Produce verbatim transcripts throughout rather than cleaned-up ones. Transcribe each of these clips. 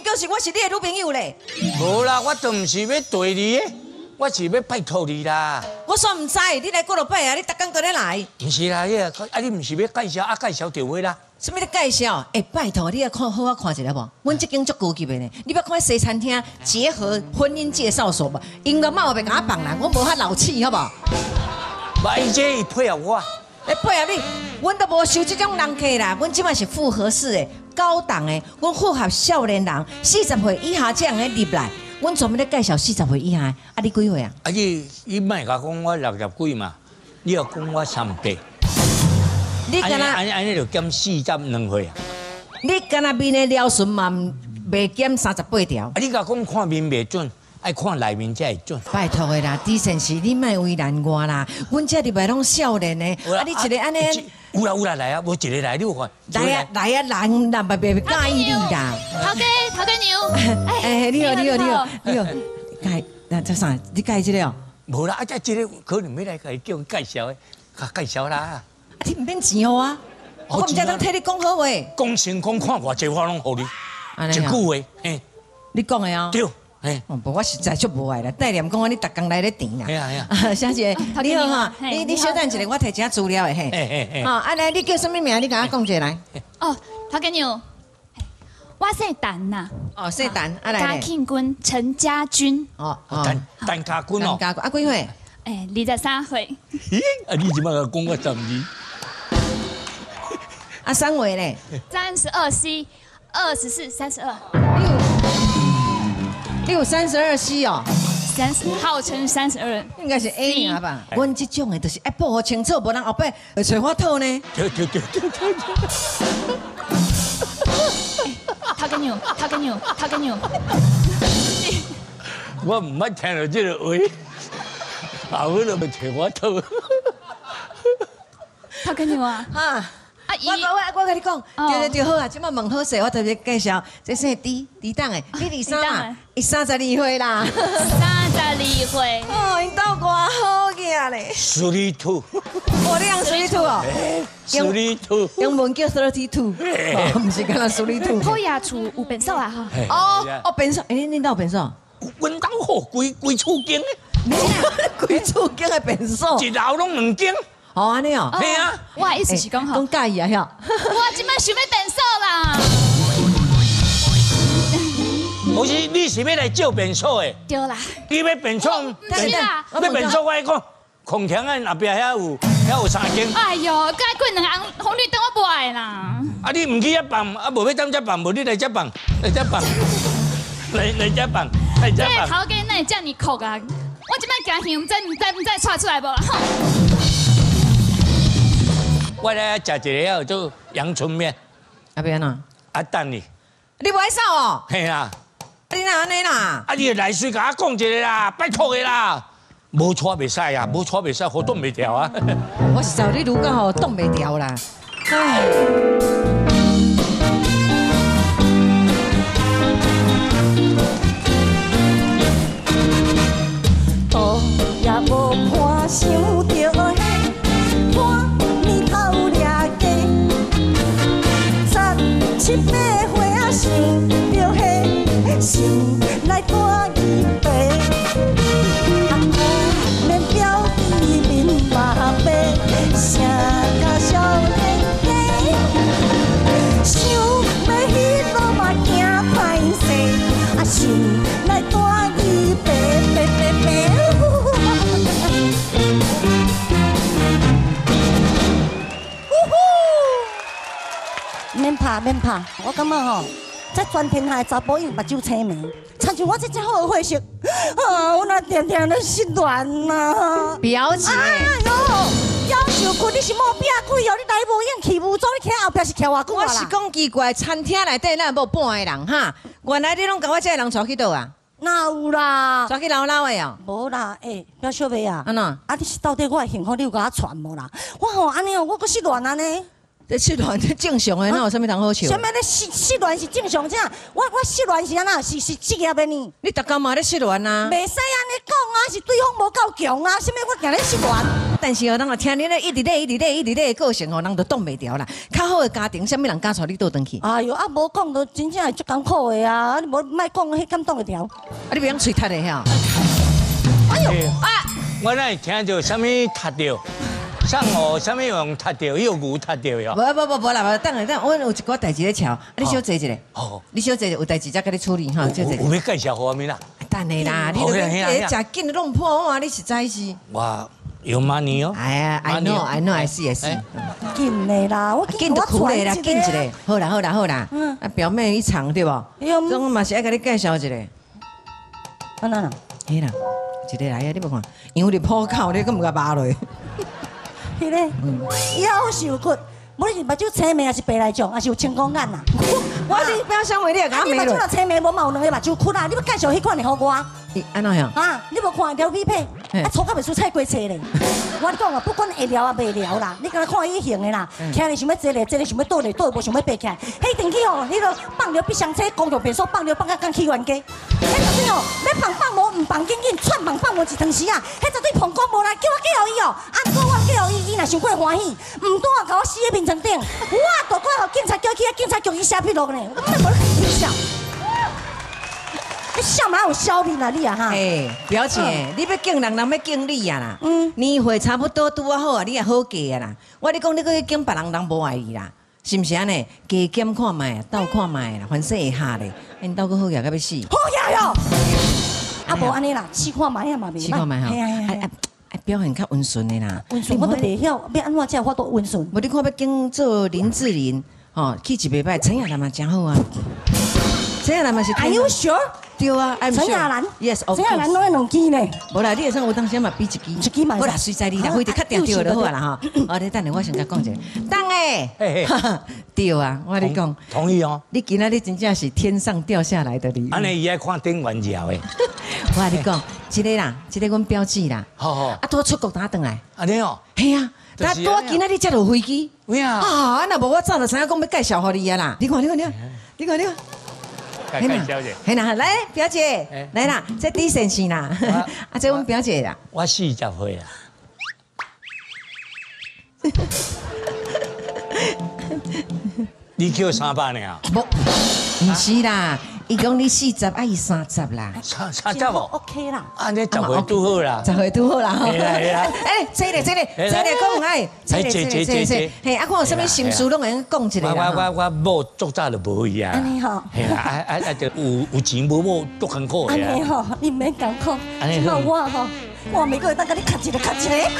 叫是我是你的女朋友咧。 无啦，我都唔是要对你的，我是要拜托你啦。 我煞唔知，你来过落摆啊，你逐工都咧来。 唔是啦，迄个啊，你唔是要介绍啊？介绍就会啦。 什么咧介绍？哎，拜托，你要看好好看一下无？阮这间足高级的呢，你要看西餐厅结合婚姻介绍所无？音乐嘛后边甲我放啦，我无遐老气，好无？ 买这伊配合我， 哎，配合你，阮都无收这种人客啦，阮即摆是复合式的、高档的，阮符合少年人，四十岁以下这样的入来，阮专门咧介绍四十岁以下的。啊，你几岁啊？ 啊你你莫甲讲我六十几嘛，你要讲我三八。 你敢若安尼安尼就减四十两岁啊！ 你敢若面的撩唇嘛，未减三十八条。 啊，你甲讲看面袂准，爱看内面才会准。 拜托的啦，底线是你莫为难我啦。阮这入来拢少年的，啊，你一个安尼， 有啦有啦来啊，无一个来你有看？ 来啊来啊，人人袂袂介意你啦。 头家头家牛， 哎，你好你好你好你好，介那这啥？你介这个哦？ 无啦，啊，这这个可能要来甲伊叫介绍的，甲介绍啦。 你唔免钱哦啊！我唔知通替你讲好话。 讲成讲看偌济我拢互你，一句话，嘿， 你讲的哦。 对，嘿。 哦，不，我实在足无爱啦。戴念讲你逐工来咧填啦。 系啊系啊。小姐，你好哈，你你稍等一下，我摕一下资料的嘿。 嘿嘿嘿。 好，啊来，你叫什么名？你甲我讲一下来。 哦，头家牛，我姓陈呐。 哦，姓陈，啊来。 嘉庆君陈家军。 哦，陈陈家军哦。 陈家军，啊几岁？ 哎，二十三岁。 咦，啊你即摆甲讲我十二？ 啊，三位嘞， 三十二 C， 二十四，三十二。 你有三十二 C 哦， 三十，号称三十二， 应该是 A 型吧？阮这种的都是爱保护清楚，无人后摆会找我讨呢。 对对对对对。 头家牛，头家牛，头家牛。 我唔捌听到这个话，后尾就要找我讨。 头家牛啊！ 啊。 我我我跟你讲，对对对好啊！即摆问好势，我特别介绍，这是低低档的，你二三啊，伊三十二岁啦， 三十二岁。 哦，因兜偌好个咧 thirty two， 哦，你用 thirty two 哦 ，thirty two， 用文叫 thirty two， 唔是干那 thirty two。 好呀，厝有便所啊哈。 哦哦，便所，哎，恁兜有便所？ 阮兜好规规厝间你规厝间的便所， 一楼拢两间。 哦，安尼哦， 系啊， 我的意思是讲吼， 讲介意啊，晓？ 我即摆想要变瘦啦。 不是，你是要来借便所的？ 对啦。 你要便所？ 是啦。 要便所，我来讲，空墙的后壁遐有，遐有三间。 哎哟，该过两红红绿灯我买啦。 啊，你唔去遐放，啊，无要当遮放，无你来遮放，来遮放，来来遮放，来遮放。 这头家哪会遮尼酷啊？我即摆惊凶，唔知唔知唔知窜出来无啦？吼！ 我来食一个叫做阳春面， 啊边啊？ 啊等你， 你不爱扫哦？ 嘿啦， 你哪安尼啦？ 啊你来水甲我讲一个啦，拜托的啦，无错袂使啊，无错袂使，好冻袂掉啊。 我是找你如果吼冻袂掉啦，唉。 路也无看想着。 七八岁啊，想着迄心来带伊飞，啊我免表伊面嘛白，成甲少年家，想要迄路嘛惊歹势，啊心来带伊飞飞飞飞。免怕免怕，我感觉吼，这全天下查甫因目睭青眉，亲像我这只好的货色，啊，我那天天咧失恋呐。 表姐， 哎呦，夭寿困，你是毛饼鬼哦！你来无影去无踪，你徛后壁是徛偌久啊啦？ 我是讲奇怪，餐厅内底咱无半个人哈，原来你拢甲我这个人带去倒啊？ 哪有啦？ 带去老老的哦？ 无啦，诶，表小妹啊， 安怎？ 啊，你是到底我的幸福你有甲我传无啦？我吼安尼哦，我搁失恋安尼。 这失恋正常的，哪有啥物通好笑？ 什么咧失失恋是正常，这我我失恋是安那？是是职业的呢？ 你逐工嘛咧失恋啊？ 袂使安尼讲啊，是对方无够强啊，什么我惊咧失恋？ 但是哦，人啊听你咧一直咧一直咧一直咧个性哦，人都挡袂掉啦。较好的家庭，什么人敢带你倒转去？ 哎呦，啊无讲都真正会足艰苦的啊！你无莫讲，迄敢挡得掉？ 啊，你别用吹塌的遐。 哎呦啊！我哪会听到什么塌掉？上河什么用塌掉？有牛塌掉哟？ 无无无无啦，无等下等，我有一寡代志咧瞧，你小坐一下。 哦， 你小坐有代志再甲你处理哈，小坐。 有要介绍我咪啦？ 等下啦，你都别食紧的弄破哇，你实在是。 我有 money 哦。 哎呀 ，I know I know I see I see。 紧的啦，我紧就苦嘞啦，紧一个。好啦好啦好啦， 嗯， 啊表妹一场对不？总嘛是爱甲你介绍一个。 啊哪啦？ 嘿啦，一个来啊，你无看，因为你破口，你敢唔甲扒落？ 迄个夭寿骨，无你是目睭青眉还是白内障，还是有青光眼啦？ 我是不要想为你讲你目睭若青眉，无嘛有两个目睭窟啊？你要介绍迄款的互我？ 安怎样？ 啊，你无看条米配，啊，粗到袂输菜瓜切咧。我讲啊，不管会撩啊袂撩啦，你敢看伊型的啦，听你想要坐咧，坐咧想要倒咧，倒无想要爬起来。迄电梯哦，你都放尿必上车，公共便所放尿放到刚起源街。迄绝对哦，要放放无，唔放紧紧，串放放无一汤匙啊！迄绝对碰过无来，叫我介绍伊哦。啊，不过我介绍伊，伊若想过欢喜，唔多啊，甲我死喺面床顶，我都快互警察叫去啊，警察局伊写笔录呢，我根本无咧笑。你笑嘛有笑面啊你啊哈！ 哎，表姐，你要敬人，人要敬你啊啦。嗯，年岁差不多拄啊好啊，你也好嫁啊啦。我你讲你去敬别人，人无爱你啦，是毋是安尼？加减看卖啊，斗看卖啦，凡说会下咧，因斗个好嫁到要死。 好呀哟！啊无安尼啦，试看卖啊嘛袂歹。 试看卖哈。 系啊系啊。 啊，表现较温顺的啦。 温顺我都袂晓，要安怎才有法度温顺？ 无你看要敬做林志玲，吼，去一礼拜，陈亚兰嘛真好啊。陈亚兰嘛是。Are you sure？对啊， 陈亚兰 ，yes， 陈亚兰拢两支呢。 无啦，你会生有当时嘛比一支， 一支嘛。 好啦，随在你啦，非得较定对就好啦哈。哦，你等下我先甲讲一下，当诶，对啊，我跟你讲， 同意哦。 你今仔日真正是天上掉下来的礼物。 安尼伊爱看顶元宵诶。 我跟你讲，这个啦，这个阮表姐啦， 好好， 啊，拄出国打转来。 安尼哦。 系啊，那拄今仔日才落飞机。 喂啊！ 啊，那无我早就知影讲要介绍互你啊啦。你看，你看，你看，你看，你看。 介绍者， 嘿啦，来表姐，来啦，这底线是啦，啊，这阮表姐啦。 我四十岁啦。你叫三百呢？ 无，唔是啦，伊讲你四十，啊伊三十啦。 三三十哦 ，OK 啦。 啊，你十岁拄好啦。 十岁拄好啦。 系啦系啦。 哎，坐咧坐咧坐咧讲哎，坐咧坐咧坐咧。嘿，啊，看有啥物心事拢会讲一个啦。 我我我某足早就无去啊。 安尼吼。 系啦，啊啊啊，就有有钱无某足艰苦的。安尼吼，你唔免艰苦。 安尼好，我吼，我每个月当甲你卡一个卡一个。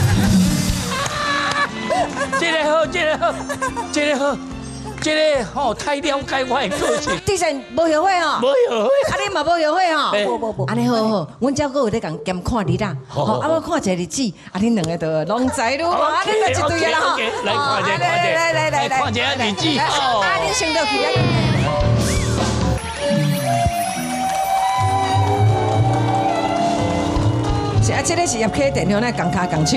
这个好，这个好，这个好。这个吼太了解我的个性。 地神无后悔吼， 无后悔。 啊，你嘛无后悔吼？ 无无无。 安尼好好，阮只个有咧共兼看你啦。好，啊，我看一个日子，啊，恁两个都拢在路，啊，恁就一对啦吼。 来看者，看者，来来来来，看者日子哦。 啊，恁先到去啊。是啊，这个是叶客电话那共脚共手。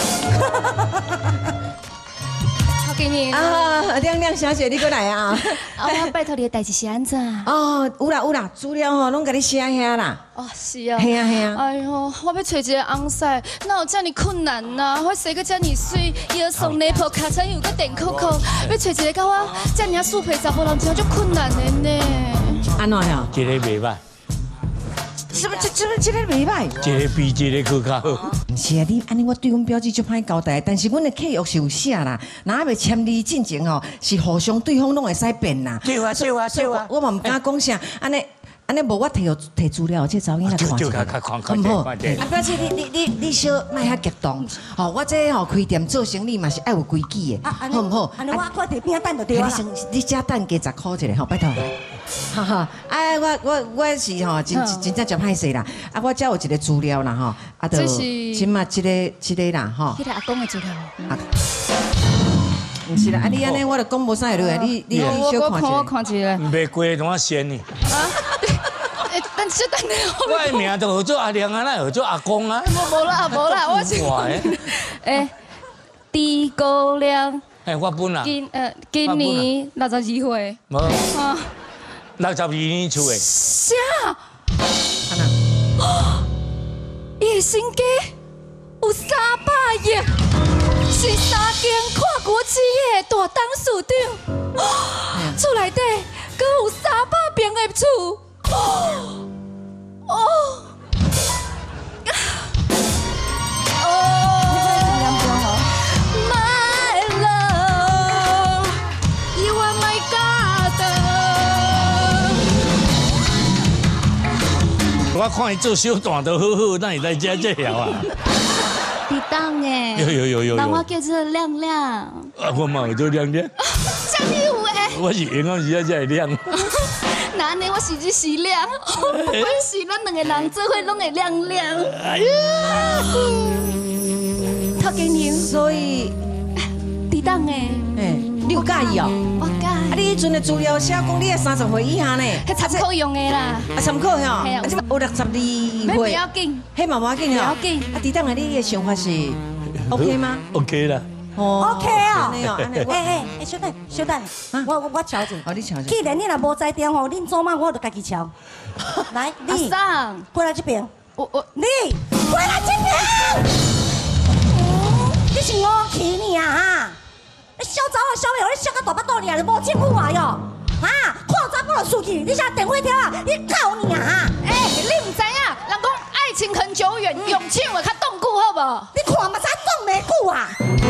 给你啊，亮亮小姐，你过来啊！ 啊，我拜托你的代志是安怎？ 哦，有啦有啦，资料吼拢甲你写遐啦。 哦，是啊。 系啊系啊。 哎呦，我要找一个翁婿，哪有这么困难呐？我生个这么水，腰酸内婆，脚长又个电扣扣，要找一个甲我这么素皮查甫人，真就困难的呢。 安怎呀？ 这个袂歹。 是不是这这这个袂歹？ 这个比这个更较好。 唔是啊，你安尼我对阮表姐就歹交代，但是阮的契约是有写啦，若还未签字进前吼，是互相对方拢会使变啦。 对啊对啊对啊！ 我嘛唔敢讲啥，安尼安尼无我摕摕资料，这查某囝来看一下，好唔好？啊，表姐你你你你小莫遐激动，吼，我这吼开店做生意嘛是爱有规矩的，好唔好？ 安尼我看地边等就对啦。 你先你加等加十块一个吼，拜托。哈哈，哎，我我我是吼真真正真歹势啦，啊，我只有一个资料啦吼，啊，就起码这个这个啦吼。 迄个阿公的资料。啊， 唔是啦，啊，你安尼我就讲无啥会落来，你你你小看一下。 我看一下。 袂贵怎啊仙呢？ 啊，但是等你。 我的名就叫做阿亮啊，那叫做阿公啊。 无无啦无啦，我是。诶，地高亮。 哎，我本啊。 今呃今年六十二岁。 无。啊。六十二年出的。 啥？ 安那？ 伊的身家有三百耶，是三间看国企的大董事长，厝内底阁有三百平的厝。哦。 我看伊做小段都好好，那你来遮这条啊？ 你当诶， 有有有有人我有。 叫做亮亮。 啊，我嘛有做亮亮。 啥你有诶？ 我是永远时啊才会亮。 那安尼我是日是亮，本是咱两个人做伙拢会亮亮。 哎呀！ 陶经理， 所以， 你当诶， 哎，你有介意哦？ 我介啊，你迄阵的资料写讲你系三十岁以下呢？ 迄参考用诶啦。 啊，参考吼，啊， 嘿啊即有六十二不岁， 要紧， 迄嘛无要紧哦。 不要紧啊，抵挡的你的想法是 OK 吗？ OK 啦。 哦 OK 啊安尼哦，安尼我哎哎哎，小等小等，我我我瞧者。 哦，你瞧瞧。 既然你若无在店吼，恁做嘛我就家己瞧。来， 阿你桑， 过来这边， 我我你过来这边。嗯你是五气你啊哈！你小查某小妹，你笑到大巴肚尔，你无政府啊哟！啊，看查某的事情，你啥电话条啊？你搞你啊哈！ 哎，你唔知影，人讲爱情很久远，用手会较冻久，好无？ 你看嘛，才冻袂久啊！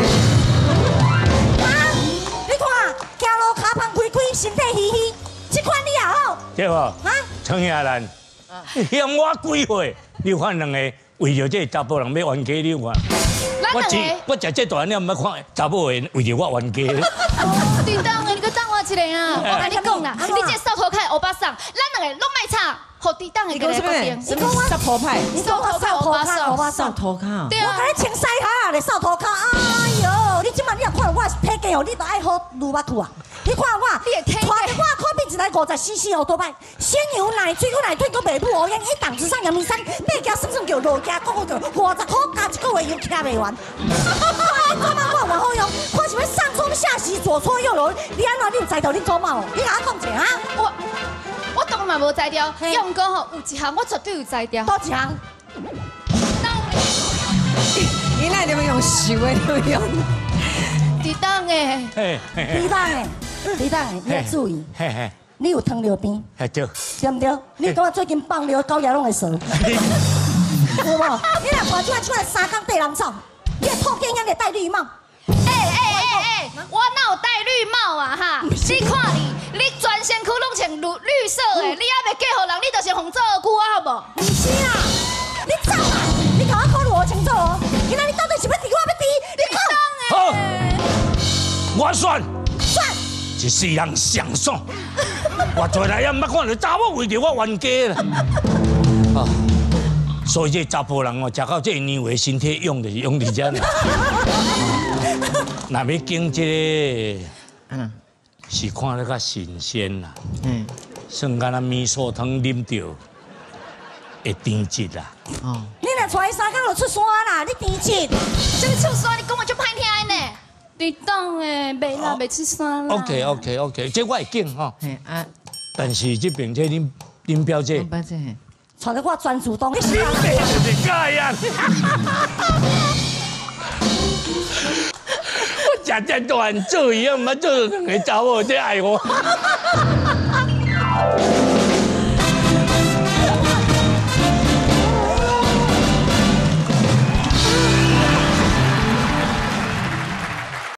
啊，你看，行路骹芳开开，身体虚虚，这款你也好对无？ 啊？ 청兄咱，嫌我几岁？你看两个为着这查甫人要冤家，你看。我食我食这大，你唔要看查某的为着我冤家。 叮当诶，你搁等我一下啊！我跟你讲啦，你这扫头开欧巴桑，咱两个拢卖吵，互叮当诶你个讲什么？ 来决定。 什么杀头派？ 你讲我扫头骹，我杀扫。 头卡。 对啊， 我甲你穿西鞋啊，你扫头骹。哎呦，你即摆你若看我体格哦，你都爱好撸巴裤啊！你看我， 你的体格穿我可比一台五十 C C 哦，多摆鲜牛奶、水果奶腿，搁袂母哦，一档子上阳明山，八件算算叫落价，讲讲叫五十块加一个月又徛袂完。你做嘛我偌好用，看是要上冲下洗，左搓右揉，你安怎你有知道你做嘛哦？你甲我讲者哈？ 我我当然嘛无知调，用讲吼有一项我绝对有知调。 多一项？ 你那你们用虚伪，你们用。 叮当诶， 嘿嘿李当诶，李当诶，你要注意， 嘿嘿， 你有糖尿病。 嘿对。 对唔对？你讲我最近放尿狗牙拢会蛇，有无？你若看即摆即摆三工地人走，你的套件也得戴绿帽。 哎哎哎哎，我哪有戴绿帽啊哈？你看你，你全身躯拢穿绿绿色的，你还袂嫁互人，你就是红做姑啊，好无？ 唔是啊，你走啊！你甲我讲偌清楚哦，今仔你到底是要敌我要敌？你讲。 好，我选算， 一世人上爽。我做来也毋捌看到查某为着我冤家啦。啊，所以这查甫人哦，食到这年岁，身体用就是用伫遮呢。若要经这个， 嗯是看得较新鲜啦， 嗯算敢若米醋汤啉着会甜质啦。 哦， 你若带三工就出山啦，你甜chết。 这个出山你讲话就歹听的呢。叮当诶，袂啦，袂出山啦。 OK OK OK，这我会敬吼， 嘿啊， 但是这边这恁恁表姐， 不这嘿。 带着我专主动，你是你就是这样。我食这段做伊啊，毋捌做两个查某，这爱我。